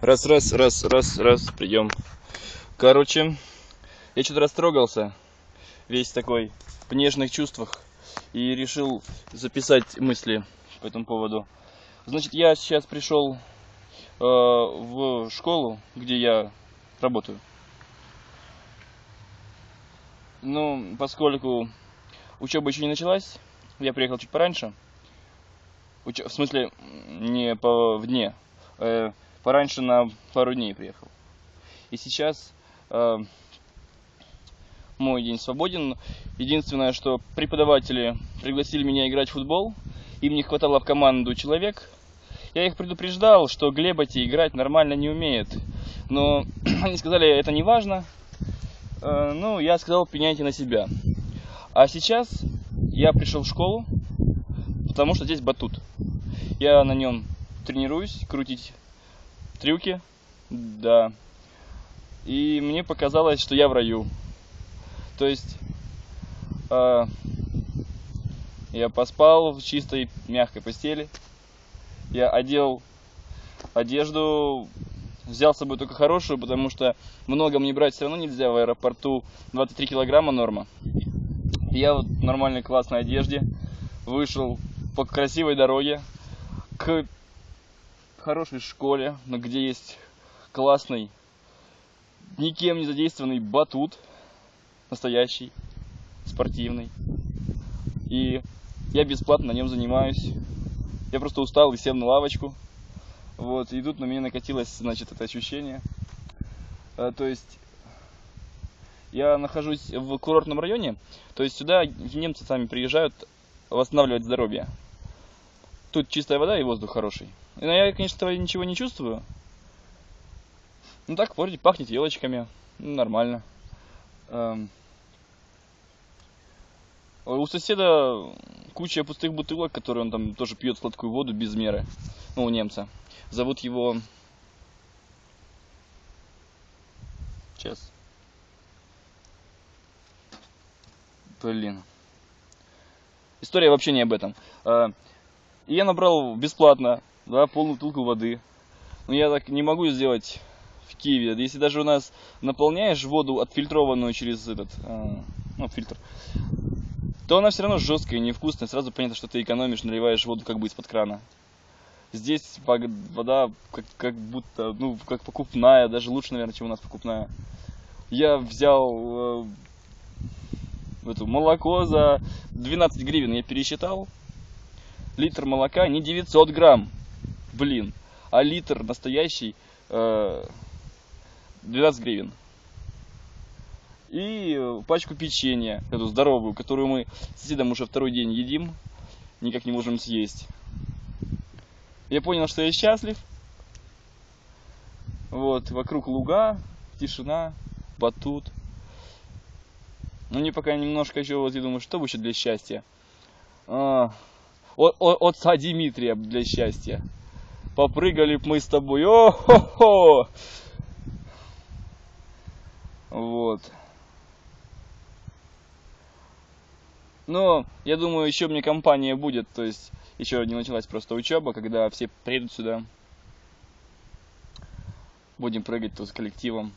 Раз, прием. Короче, я что-то растрогался, весь такой в нежных чувствах, и решил записать мысли по этому поводу. Значит, я сейчас пришел в школу, где я работаю. Ну, поскольку учеба еще не началась, я приехал чуть пораньше. В смысле, не в дне. Пораньше на пару дней приехал. И сейчас мой день свободен. Единственное, что преподаватели пригласили меня играть в футбол. Им не хватало в команду человек. Я их предупреждал, что Глеботи играть нормально не умеет. Но они сказали, это не важно. Ну, я сказал, пеняйте на себя. А сейчас я пришел в школу, потому что здесь батут. Я на нем тренируюсь, крутить трюки, да. И мне показалось, что я в раю. То есть я поспал в чистой мягкой постели. Я одел одежду, взял с собой только хорошую, потому что много мне брать все равно нельзя. В аэропорту 23 килограмма норма. Я вот в нормальной классной одежде вышел по красивой дороге к хорошей школе, где есть классный, никем не задействованный батут, настоящий, спортивный. И я бесплатно на нем занимаюсь. Я просто устал и сел на лавочку. Вот, и тут на меня накатилось, значит, это ощущение. То есть я нахожусь в курортном районе, то есть сюда немцы сами приезжают восстанавливать здоровье. Тут чистая вода и воздух хороший. Но я, конечно, этого ничего не чувствую. Ну так, вроде пахнет елочками. Ну, нормально. У соседа куча пустых бутылок, которые он там тоже пьет сладкую воду без меры. Ну, у немца. Зовут его... Сейчас. Блин. История вообще не об этом. И я набрал бесплатно, да, полную бутылку воды. Но я так не могу сделать в Киеве. Если даже у нас наполняешь воду отфильтрованную через этот, ну, фильтр, то она все равно жесткая и невкусная. Сразу понятно, что ты экономишь, наливаешь воду как бы из-под крана. Здесь вода как будто, ну, как покупная, даже лучше, наверное, чем у нас покупная. Я взял молоко за 12 гривен, я пересчитал. Литр молока не 900 грамм, блин, а литр настоящий 12 гривен. И пачку печенья, эту здоровую, которую мы с соседом уже второй день едим, никак не можем съесть. Я понял, что я счастлив. Вот, вокруг луга, тишина, батут. Ну, мне пока немножко еще, вот я думаю, что бы еще для счастья. Отца Дмитрия для счастья. Попрыгали б мы с тобой. О-хо-хо! Вот. Но я думаю, еще мне компания будет. То есть еще не началась просто учеба, когда все приедут сюда. Будем прыгать тут с коллективом.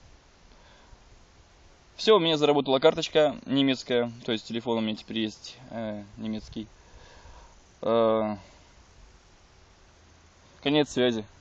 Все, у меня заработала карточка немецкая. То есть телефон у меня теперь есть немецкий. Конец связи.